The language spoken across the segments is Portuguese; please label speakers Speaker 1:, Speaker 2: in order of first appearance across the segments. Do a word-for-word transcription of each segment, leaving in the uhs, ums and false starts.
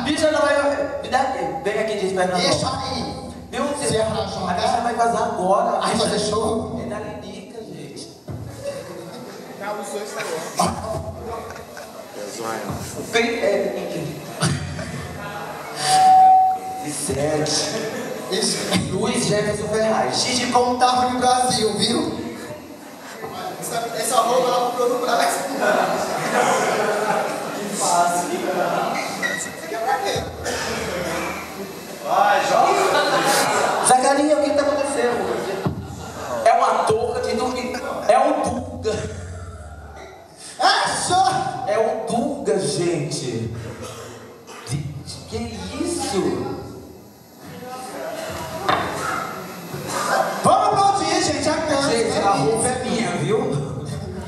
Speaker 1: Bicho, ela vai... Me dá aqui. Vem aqui de perto.
Speaker 2: Deixa aí.
Speaker 1: Viu?
Speaker 2: Você é
Speaker 1: A bicha vai vazar agora.
Speaker 2: Ai, fazer show?
Speaker 1: É da Lilica, gente.
Speaker 3: Tá, os dois tá bom.
Speaker 1: Vem, é... Sete. Luiz Jefferson Ferraz.
Speaker 2: Xixi como tava no Brasil, viu? Essa, essa roupa ela comprou no Brasil. Que fácil. Fica pra quê?
Speaker 1: Vai, joga. Zacarinha, o que tá acontecendo? É uma touca de dormir. É o Dunga.
Speaker 2: Acho!
Speaker 1: É o Dunga, gente. Que isso?
Speaker 2: Vamos aplaudir, gente, a canta.
Speaker 1: Gente, a roupa é minha, viu?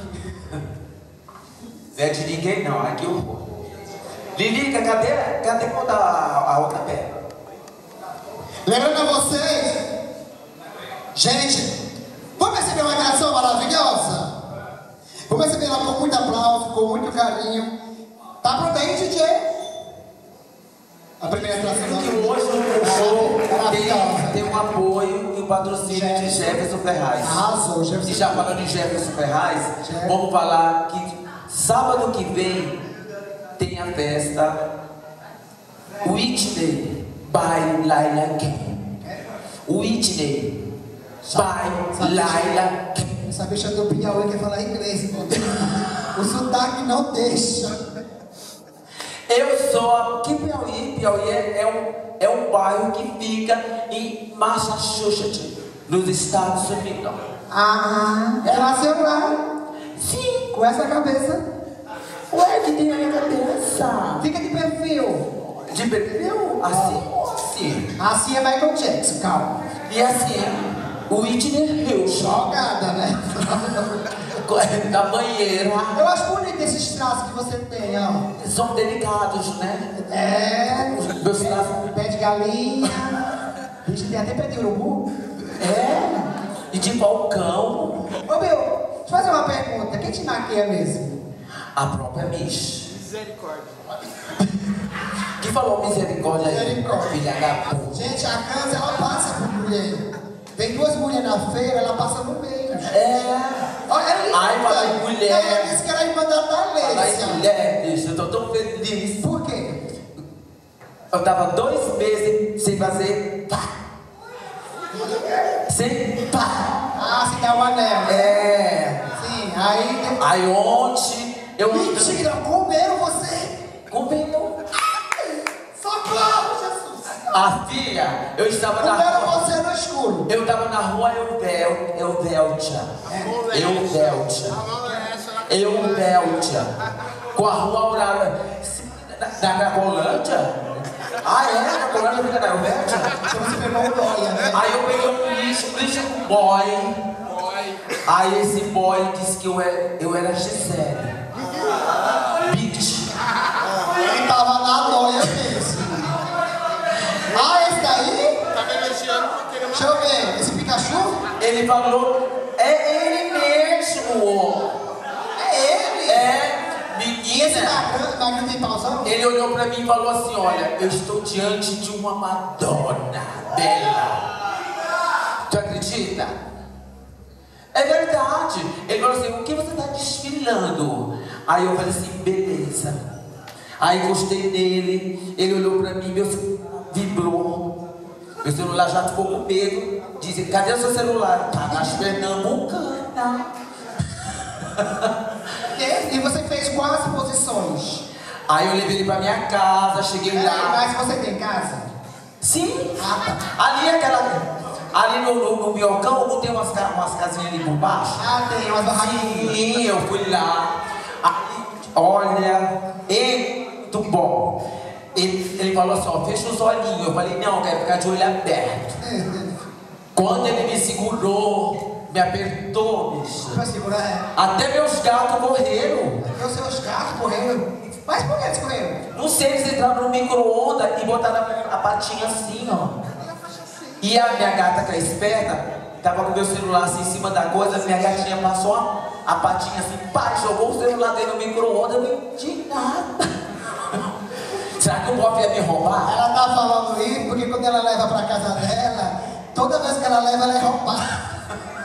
Speaker 1: Não é de ninguém não, aqui eu vou. Lilica, cadê, cadê botar a, a outra perna?
Speaker 2: Lembrando a vocês, gente, vamos receber uma canção maravilhosa? Vamos receber ela com muito aplauso, com muito carinho. Tá pronto aí, D J? A primeira atração
Speaker 1: Que hoje o show tem,
Speaker 2: maravilhosa.
Speaker 1: tem um apoio e um patrocínio de Jefferson Ferraz.
Speaker 2: Arrasou, Jefferson.
Speaker 1: E já falando em Jefferson Ferraz,
Speaker 2: Jefferson.
Speaker 1: vamos falar que sábado que vem tem a festa Whitney by Laila King. Whitney by Laila King.
Speaker 2: Essa bicha do Piauí quer falar inglês, pô. O sotaque não deixa.
Speaker 1: Eu sou a... Que Piauí? Piauí é, é, um, é um bairro que fica em Massachusetts, nos Estados Unidos.
Speaker 2: Ah, ela nasceu lá.
Speaker 1: Sim.
Speaker 2: Com essa cabeça.
Speaker 1: Ué, que tem na minha cabeça?
Speaker 2: Fica de perfil.
Speaker 1: De perfil? Assim ou assim?
Speaker 2: Assim é Michael Jackson, calma.
Speaker 1: E assim, Whitney Houston.
Speaker 2: Jogada, né?
Speaker 1: Da banheira.
Speaker 2: Eu acho bonito esses traços que você tem, ó.
Speaker 1: São delicados, né?
Speaker 2: É.
Speaker 1: Meus traços.
Speaker 2: Pé de galinha. A gente tem até pé de urubu.
Speaker 1: É. E de balcão.
Speaker 2: Ô, meu, deixa eu fazer uma pergunta. Quem te maquia mesmo?
Speaker 1: A própria Miss.
Speaker 3: Misericórdia.
Speaker 1: Que falou misericórdia aí?
Speaker 2: Misericórdia.
Speaker 1: Filha da puta.
Speaker 2: Gente, a Cansa, ela passa por mulher. Vem duas mulheres na feira, ela passa no meio.
Speaker 1: É.
Speaker 2: Olha, é linda.
Speaker 1: Ai, fala em mulher.
Speaker 2: Ela disse que era irmã da
Speaker 1: Fala em
Speaker 2: Thalência.
Speaker 1: mulher, bicho, eu tô tão feliz.
Speaker 2: Por quê?
Speaker 1: Eu tava dois meses sem fazer pá. Sem pá.
Speaker 2: Ah, se dá o anel.
Speaker 1: É.
Speaker 2: Sim, aí...
Speaker 1: Aí ontem eu...
Speaker 2: Mentira, comeram você.
Speaker 1: Comeu.
Speaker 2: Socorro, Jesus.
Speaker 1: A filha, eu estava na
Speaker 2: Comeram
Speaker 1: rua.
Speaker 2: você no escuro.
Speaker 1: Eu estava na rua Euvel, Euveltia. Euveltia. Euveltia. Com a rua Aurora. Da Cracolândia? Ah, é? A Cracolândia fica na Euveltia?
Speaker 2: Então você pegou o Dóia, né?
Speaker 1: Aí eu peguei um lixo, lixo com boy. Aí esse boy disse que eu era, eu era Gisele. Bitch.
Speaker 2: Ele tava na Dóia mesmo. Ah, esse daí?
Speaker 3: Tá me elogiando porque ele
Speaker 2: Deixa eu ver. Esse Pikachu?
Speaker 1: Ele falou, é ele mesmo.
Speaker 2: É ele.
Speaker 1: É,
Speaker 2: E esse
Speaker 1: menina.
Speaker 2: Magran, Magran tem pausão?
Speaker 1: Ele olhou pra mim e falou assim, olha, eu estou diante de uma Madonna bela. Tu acredita? É verdade. Ele falou assim, o que você está desfilando? Aí eu falei assim, beleza. Aí encostei nele, ele olhou pra mim, meu celular vibrou. Meu celular já ficou com medo. Disse, cadê o seu celular? Tá nas Pernambucanas.
Speaker 2: E você fez quais posições?
Speaker 1: Aí eu levei ele pra minha casa, cheguei
Speaker 2: É,
Speaker 1: lá.
Speaker 2: mas você tem casa?
Speaker 1: Sim.
Speaker 2: Ah, tá.
Speaker 1: Ali aquela... Ali no, no, no Biocão, não tem umas, ca- umas casinhas ali por baixo?
Speaker 2: Ah, tem umas barraquinhas.
Speaker 1: Sim, eu fui lá. Aí, olha, muito bom. Ele, ele falou assim, ó, fecha os olhinhos. Eu falei, não, eu quero ficar de olho aberto. Quando ele me segurou, me apertou, bicho.
Speaker 2: Pra segurar, é.
Speaker 1: Até meus gatos correram.
Speaker 2: Porque os seus gatos correram. Mas por que eles correram?
Speaker 1: Não sei, eles entraram no micro-ondas e botaram a, a patinha assim, ó. E a minha gata, que é esperta, tava com o meu celular assim em cima da coisa, minha gatinha passou a, a patinha assim, pá, jogou o celular dentro do micro-ondas, eu não entendi nada. Será que o povo ia me roubar?
Speaker 2: Ela tá falando isso porque quando ela leva pra casa dela, toda vez que ela leva, ela é roubada.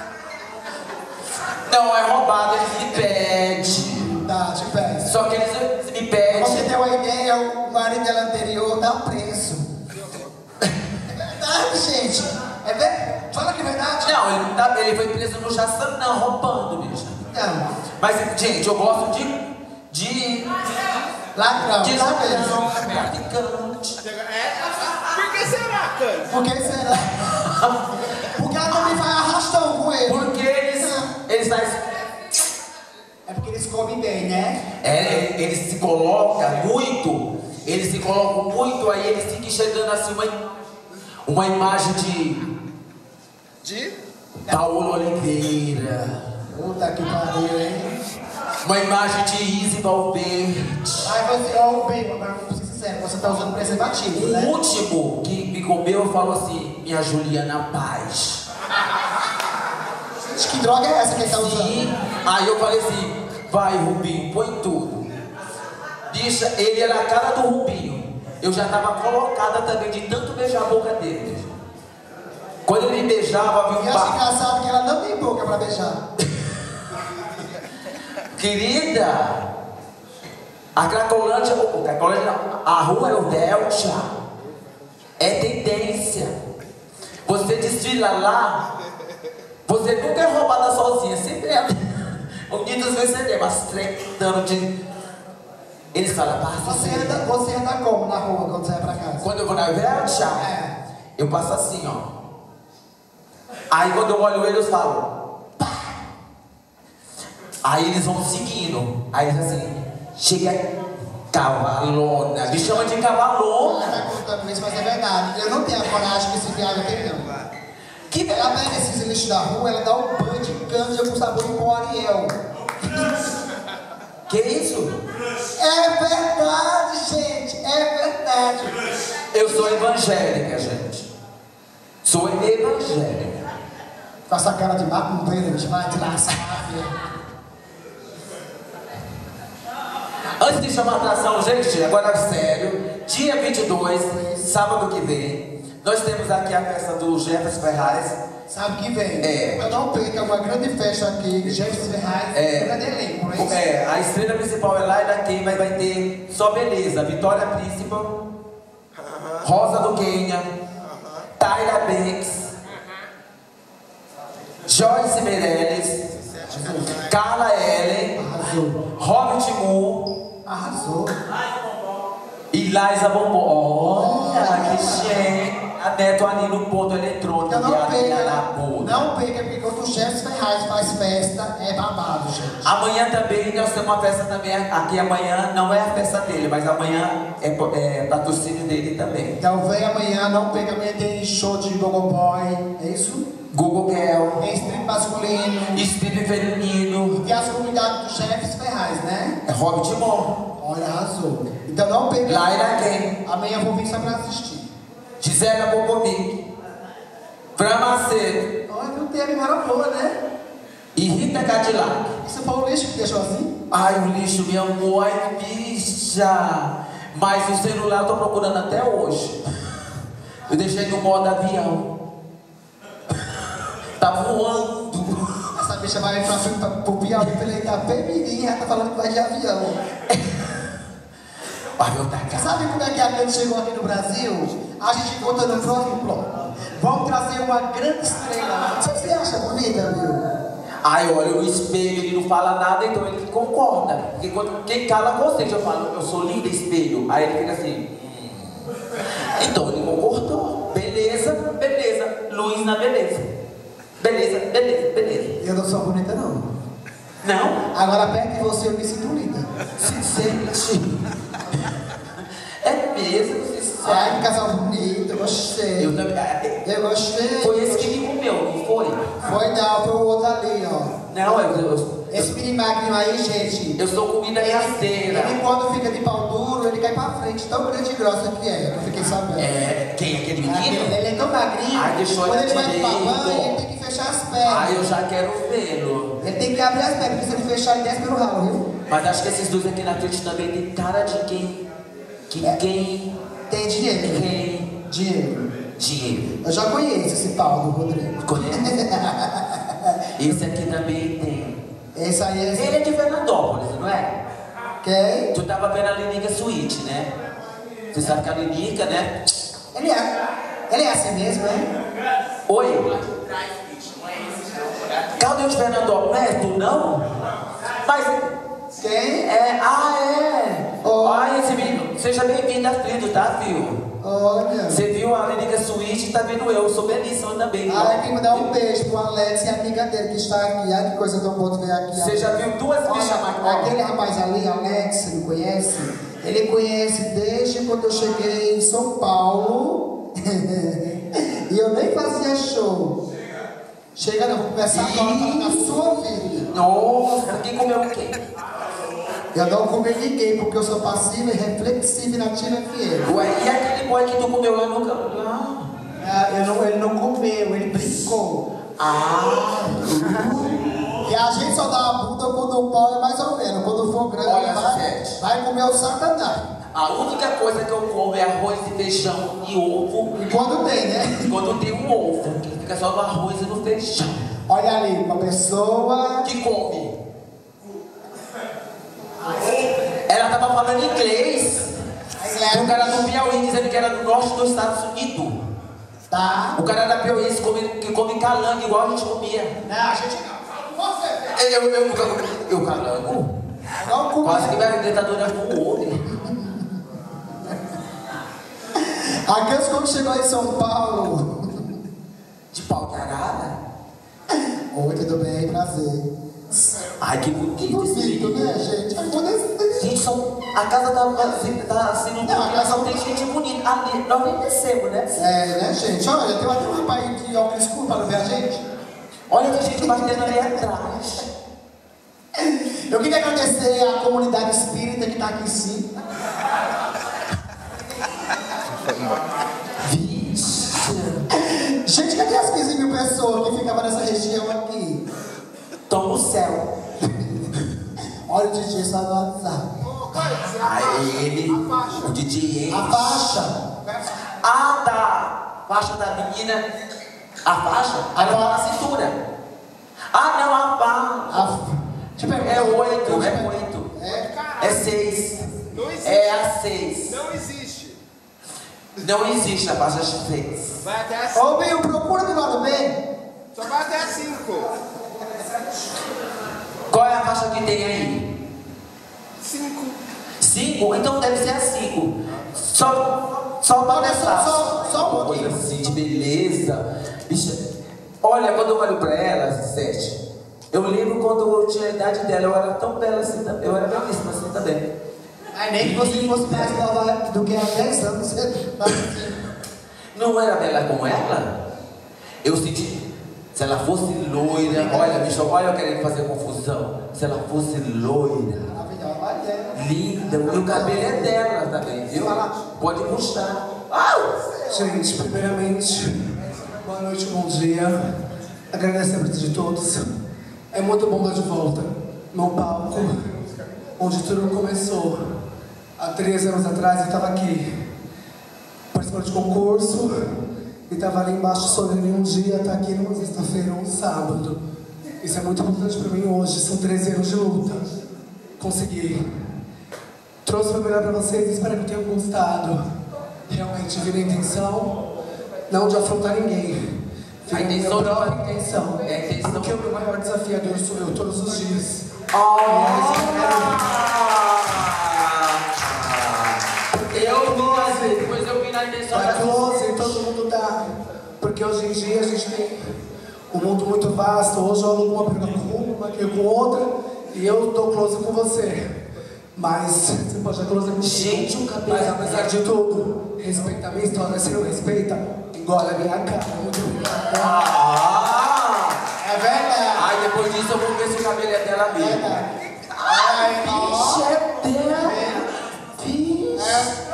Speaker 1: Não, é roubado, eles me pedem.
Speaker 2: Tá, te peço.
Speaker 1: Só que eles me
Speaker 2: Pra você
Speaker 1: pedem.
Speaker 2: ter uma ideia, o marido dela anterior tá preso. É verdade, gente. É verdade? Fala que é verdade.
Speaker 1: Não, ele, tá- ele foi preso no Jaçanã, roubando, bicho.
Speaker 2: Não.
Speaker 1: Mas, gente, eu gosto de... De...
Speaker 2: Ladrão.
Speaker 1: De
Speaker 2: sabe
Speaker 1: ladrão,
Speaker 2: mesmo?
Speaker 1: traficante.
Speaker 3: É? Por que será, Cândido?
Speaker 2: Por que será? Porque ela também vai arrastão com ele.
Speaker 1: Porque eles... Eles fazem...
Speaker 2: É porque eles comem bem, né?
Speaker 1: É, eles se colocam muito, eles se colocam muito, aí eles ficam chegando assim uma, uma imagem de
Speaker 3: De?
Speaker 1: Paulo Oliveira,
Speaker 2: Puta que pariu, hein?
Speaker 1: uma imagem de Izzy Valverde.
Speaker 2: Aí você, ó, bem, agora vamos ser sinceros, você tá usando preservativo,
Speaker 1: O
Speaker 2: né?
Speaker 1: último que me comeu falou assim, minha Juliana Paz.
Speaker 2: Gente, que droga é essa que ele tá usando?
Speaker 1: Sim. Aí eu falei assim, vai Rubinho, põe tudo. Bicha, ele era a cara do Rubinho. Eu já tava colocada também de tanto beijar a boca dele. Quando ele me beijava,
Speaker 2: E
Speaker 1: viu?
Speaker 2: acho engraçado que ela não tem boca pra beijar.
Speaker 1: Querida, a Cracolândia, o Cracolândia não, a rua Eldelcha é tendência. Você desfila lá, você nunca é roubada sozinha, sempre é. Um dia das vezes você é, mas tretando de. Eles falam, passa
Speaker 2: Você
Speaker 1: assim.
Speaker 2: anda, você anda como na rua quando você vai pra casa?
Speaker 1: Quando eu vou na Eldelcha,
Speaker 2: É.
Speaker 1: eu passo assim, ó. Aí quando eu olho eles, eu falo, pá. Aí eles vão seguindo. Aí eles assim, chega cavalona. Me chama de
Speaker 2: Ela
Speaker 1: cavalona.
Speaker 2: tá contando isso, mas é verdade. Eu não tenho a coragem que esse viado tem, não.
Speaker 1: Que
Speaker 2: Ela pega esses lixos da rua, ela dá um banho de canja com sabor de pó Ariel.
Speaker 1: Que isso?
Speaker 2: É verdade, gente. É verdade.
Speaker 1: Eu sou evangélica, gente. Sou evangélica.
Speaker 2: Com essa cara de macumbeira, de vai de laçar.
Speaker 1: Antes de chamar a atração, gente, agora sério, dia vinte e dois, sábado que vem, nós temos aqui a festa do Jefferson Ferraz.
Speaker 2: Sabe que vem?
Speaker 1: É.
Speaker 2: Eu não perca uma grande festa aqui, Jefferson Ferraz,
Speaker 1: É.
Speaker 2: um grande elenco, não é isso?
Speaker 1: É, a estrela principal é lá e daqui, mas vai ter só beleza. Vitória Príncipe, Rosa do Quênia, Tyra Banks, Joyce Meirelles, Carla Ellen,
Speaker 2: Arrasou.
Speaker 1: Robert Moore
Speaker 2: Arrasou.
Speaker 1: e Liza Bombom. Olha que gente. A Neto ali no ponto eletrônico.
Speaker 2: Então não
Speaker 1: e a minha
Speaker 2: perca,
Speaker 1: na puta.
Speaker 2: não perca, porque quando o Jefferson Ferraz faz festa, é babado, gente.
Speaker 1: Amanhã também nós temos uma festa também aqui amanhã, não é a festa dele, mas amanhã é, é patrocínio dele também.
Speaker 2: Então vem amanhã, não perca, amanhã tem show de Gogo Boy, é isso?
Speaker 1: Google Girl,
Speaker 2: Tem strip masculino,
Speaker 1: Espírito Feminino,
Speaker 2: e tem as comunidades do Jefferson Ferraz, né?
Speaker 1: é Hobbit Moore,
Speaker 2: Olha, arrasou. Então não perca.
Speaker 1: Laila Ken,
Speaker 2: Amanhã eu vou vir só pra assistir.
Speaker 1: Gisela Popovic, Fran Macedo
Speaker 2: Olha, não tem a memória boa, né?
Speaker 1: e Rita Cadillac.
Speaker 2: Isso foi o lixo que deixou assim?
Speaker 1: Ai, o lixo, meu amor, ai, bicha. Mas o celular eu tô procurando até hoje. Eu deixei no modo avião. Tá voando.
Speaker 2: Essa bicha vai pra frente pra, pro Piauí pela Itapemirim, ela tá falando que vai de avião.
Speaker 1: Ai, meu tá
Speaker 2: Sabe como é que a gente chegou aqui no Brasil? A gente conta no próximo bloco. Vamos trazer uma grande estrela. Você acha bonita, viu?
Speaker 1: Ai, olha, o espelho, ele não fala nada, então ele que concorda. Porque quando, quem cala vocês, eu falo, eu sou linda, espelho. Aí ele fica assim. Hum. Então ele concordou. Beleza, beleza. Luiz na beleza. Beleza, beleza, beleza.
Speaker 2: Eu não sou bonita, não.
Speaker 1: Não?
Speaker 2: Agora perto de você eu me sinto linda.
Speaker 1: Se sente. É mesmo, se
Speaker 2: Ai, que
Speaker 1: sente.
Speaker 2: casal bonito, eu gostei.
Speaker 1: Eu também. é,
Speaker 2: Eu gostei.
Speaker 1: Foi esse que me comeu, não foi?
Speaker 2: Foi não, foi o outro ali, ó.
Speaker 1: Não, eu, eu,
Speaker 2: Esse mini magrinho aí, gente.
Speaker 1: eu sou comida caseira.
Speaker 2: Ele quando fica de pau duro, ele cai pra frente, tão grande e grossa que é, eu fiquei sabendo.
Speaker 1: É, quem? Aquele
Speaker 2: Ele,
Speaker 1: menino?
Speaker 2: ele é tão magrinho,
Speaker 1: Ai, deixou
Speaker 2: quando
Speaker 1: ele
Speaker 2: ele vai pra
Speaker 1: direito.
Speaker 2: banho, ele tem que fechar as pernas.
Speaker 1: Ai, eu já quero vê-lo.
Speaker 2: Ele tem que abrir as pernas, porque se ele fechar, ele desce pelo ralo, viu?
Speaker 1: Mas acho que esses dois aqui na frente também tem cara de quem Que
Speaker 2: É.
Speaker 1: quem
Speaker 2: Tem dinheiro.
Speaker 1: Quem?
Speaker 2: Dinheiro.
Speaker 1: Dinheiro.
Speaker 2: Eu já conheço esse Paulo Rodrigo.
Speaker 1: Conhece? Esse aqui também tem.
Speaker 2: Esse aí é...
Speaker 1: Ele é de Fernandópolis, não é?
Speaker 2: Quem?
Speaker 1: Tu tava vendo a Linica Suíte, né? Você sabe que a Linica, né?
Speaker 2: Ele é. Ele é assim mesmo, né?
Speaker 1: Oi? Cadê de Fernandópolis? Não é tu não? Mas...
Speaker 2: Quem?
Speaker 1: É... Ah, é!
Speaker 2: Oh.
Speaker 1: Ai, esse menino... Seja bem-vindo, Afrido, tá, filho?
Speaker 2: Olha.
Speaker 1: Você viu a Linica Suíte e tá vendo eu. Sou belíssima também.
Speaker 2: Ai, tem que mandar um beijo pro Alex e a amiga dele que está aqui. Ai, que coisa tão boa de ver aqui.
Speaker 1: Você já viu duas bichas
Speaker 2: Olha,
Speaker 1: mais
Speaker 2: aquele rapaz ali, Alex, você não conhece? Ele conhece desde quando eu cheguei em São Paulo. E eu nem fazia show. Chega, não, vou começar agora na sua vida.
Speaker 1: Nossa, quem comeu o quê?
Speaker 2: Eu não comi ninguém, porque eu sou passiva e reflexiva e nativa F M.
Speaker 1: Ué, e aquele boy que tu comeu lá no canto? Ah.
Speaker 2: Ah, eu não, ele não comeu, ele brincou.
Speaker 1: Ah.
Speaker 2: E a gente só dá a bunda quando o pau é mais ou menos. Quando for grande,
Speaker 1: Olha,
Speaker 2: vai,
Speaker 1: Sete.
Speaker 2: vai comer o satanás.
Speaker 1: A única coisa que eu como é arroz e feijão e ovo.
Speaker 2: E quando tem, né?
Speaker 1: Quando tem um ovo, que fica só no arroz e no feijão.
Speaker 2: Olha ali, uma pessoa...
Speaker 1: Que come. Ela tava falando inglês. O cara do Piauí dizendo que era do norte dos Estados Unidos.
Speaker 2: Tá.
Speaker 1: O cara da Piauí que come, que come calango igual a gente comia.
Speaker 2: Não, a gente não. Você vê.
Speaker 1: Eu, eu, eu, eu calango?
Speaker 2: Não comi.
Speaker 1: Quase que minha dentadura voou, né?
Speaker 2: Aqueles quando chegou em São Paulo.
Speaker 1: De pau de arara.
Speaker 2: Oi, tudo bem? Prazer.
Speaker 1: Ai, que
Speaker 2: Que
Speaker 1: bonito esse
Speaker 2: bonito,
Speaker 1: menino.
Speaker 2: né, gente? Ai, bonito.
Speaker 1: Gente, são, a casa tá, tá sendo
Speaker 2: Não, a casa-
Speaker 1: só tem gente bonita. Ali, nós nem descemos, né?
Speaker 2: É, né, gente? Olha, tem até um rapaz de óculos escuro para ver a gente.
Speaker 1: Olha que gente batendo ali atrás.
Speaker 2: Eu queria agradecer à comunidade espírita que está aqui em cima.
Speaker 1: Vixe.
Speaker 2: Gente, cadê as quinze mil pessoas que ficavam nessa região aqui?
Speaker 1: Estão no céu.
Speaker 2: Olha o D J só no WhatsApp.
Speaker 1: Aí ele, o D J.
Speaker 2: A faixa.
Speaker 1: Ah, tá. Faixa da menina. A faixa?
Speaker 2: A
Speaker 1: Ela tá na
Speaker 2: faixa.
Speaker 1: cintura. Ah, não, a faixa.
Speaker 2: A... Tipo,
Speaker 1: É oito, é oito.
Speaker 2: É.
Speaker 1: É seis.
Speaker 3: Não existe.
Speaker 1: É a seis.
Speaker 3: Não existe.
Speaker 1: Não existe a faixa seis.
Speaker 3: Vai até a cinco.
Speaker 2: Ô, Bill, procura do lado bem.
Speaker 3: Só vai até a cinco.
Speaker 1: Qual é a faixa que tem aí?
Speaker 3: Cinco.
Speaker 1: Cinco? Então deve ser a cinco. Só, só pra
Speaker 2: Olha,
Speaker 1: pensar.
Speaker 2: só- só- só um
Speaker 1: Coisa
Speaker 2: pouquinho.
Speaker 1: assim de beleza. Bicha, olha, quando eu olho pra ela, Sete, eu lembro quando eu tinha a idade dela, eu era tão bela assim também. Eu era belíssima assim também.
Speaker 2: Ai, nem que você fosse mais nova do que há dez anos. Você...
Speaker 1: Não era bela como ela? Eu senti. Se ela fosse loira, olha, bicho, olha eu querendo fazer confusão. Se ela fosse loira,
Speaker 2: Maravilhosa, olha.
Speaker 1: linda, e o cabelo é dela também, viu? Pode puxar. Au!
Speaker 4: Gente, primeiramente, boa noite, bom dia. Agradecer a presença de todos. É muito bom estar de volta no palco, onde tudo começou. Há treze anos atrás eu estava aqui, participando de concurso, e estava ali embaixo sonhando em um dia estar aqui numa sexta-feira ou um sábado. Isso é muito importante para mim hoje, são treze anos de luta. Consegui. Trouxe o melhor para vocês e espero que tenham gostado. Realmente vi a intenção, não de afrontar ninguém.
Speaker 1: A
Speaker 4: Vi
Speaker 1: intenção
Speaker 4: minha
Speaker 1: de-
Speaker 4: própria intenção.
Speaker 1: É a intenção.
Speaker 4: Porque o meu maior desafiador sou eu todos os dias.
Speaker 1: Eu vi, depois eu vi na intenção
Speaker 4: Tá
Speaker 1: da
Speaker 4: close, todo mundo tá. Porque hoje em dia a gente tem um mundo muito vasto. Hoje eu alugo uma briga com uma, uma briga com outra, e eu tô close com você. Mas você pode estar close comigo.
Speaker 1: Gente, o cabelo-
Speaker 4: Mas apesar de tudo, respeita a minha história. Se não respeita, engole a minha cara. Muito obrigado.
Speaker 1: Ah!
Speaker 2: É verdade.
Speaker 1: Aí depois disso eu vou ver se o cabelo é dela
Speaker 2: É
Speaker 1: mesmo.
Speaker 2: verdade.
Speaker 1: Ai, bicho, é dela. Bicho.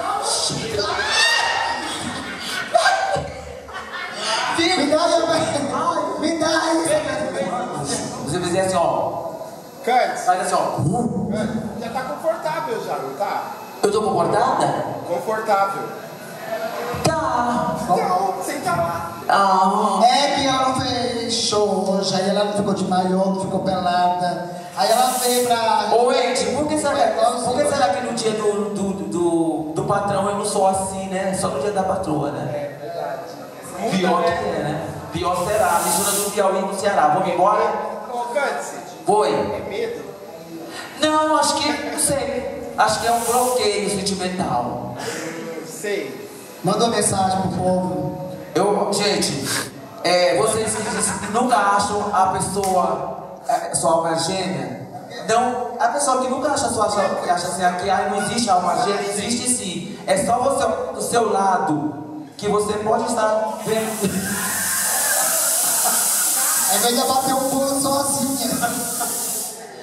Speaker 2: Me dá, ai, me dá isso.
Speaker 1: Você fizer assim, ó.
Speaker 3: Cantes,
Speaker 1: Faz assim, ó.
Speaker 3: já tá confortável já, não tá?
Speaker 1: Eu tô confortada?
Speaker 3: Confortável.
Speaker 1: Tá.
Speaker 3: Então, senta lá.
Speaker 1: Ah.
Speaker 2: É que ela não fez show hoje, aí ela não ficou de maiô, não ficou pelada. Aí ela veio pra.
Speaker 1: Ô, Ed, por que será, por que, será que no dia do, do, do, do patrão eu não sou assim, né? Só no dia da patroa, né?
Speaker 3: É verdade.
Speaker 1: Pior que é, né? Pior será. Mistura do Piauí com o Ceará. Vamos embora?
Speaker 3: Ô, Cândice.
Speaker 1: Foi.
Speaker 3: É medo?
Speaker 1: Não, acho que, não sei. Acho que é um bloqueio sentimental.
Speaker 3: Hum, sei.
Speaker 2: Mandou mensagem pro povo.
Speaker 1: Eu, gente, é, vocês que nunca acham a pessoa, é, sua alma gêmea, não, a pessoa que nunca acha sua alma, que acha assim, que ah, não existe alma gêmea, existe sim. É só você, do seu lado, que você pode estar vendo.
Speaker 2: Aí veio a bater um pulo sozinha.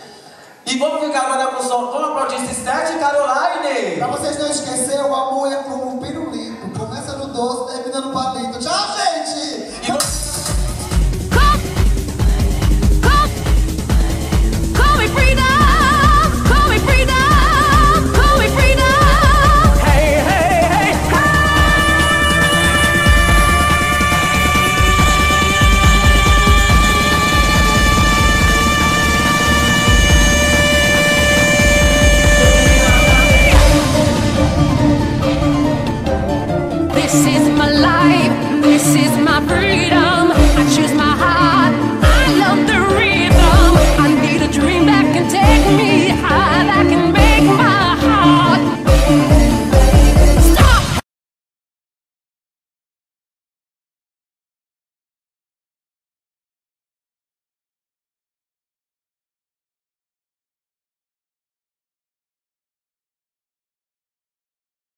Speaker 1: E vamos ficar agora com o som. Vamos aplaudir esse Sete Caroline.
Speaker 2: Pra vocês não esquecerem, o amor é pro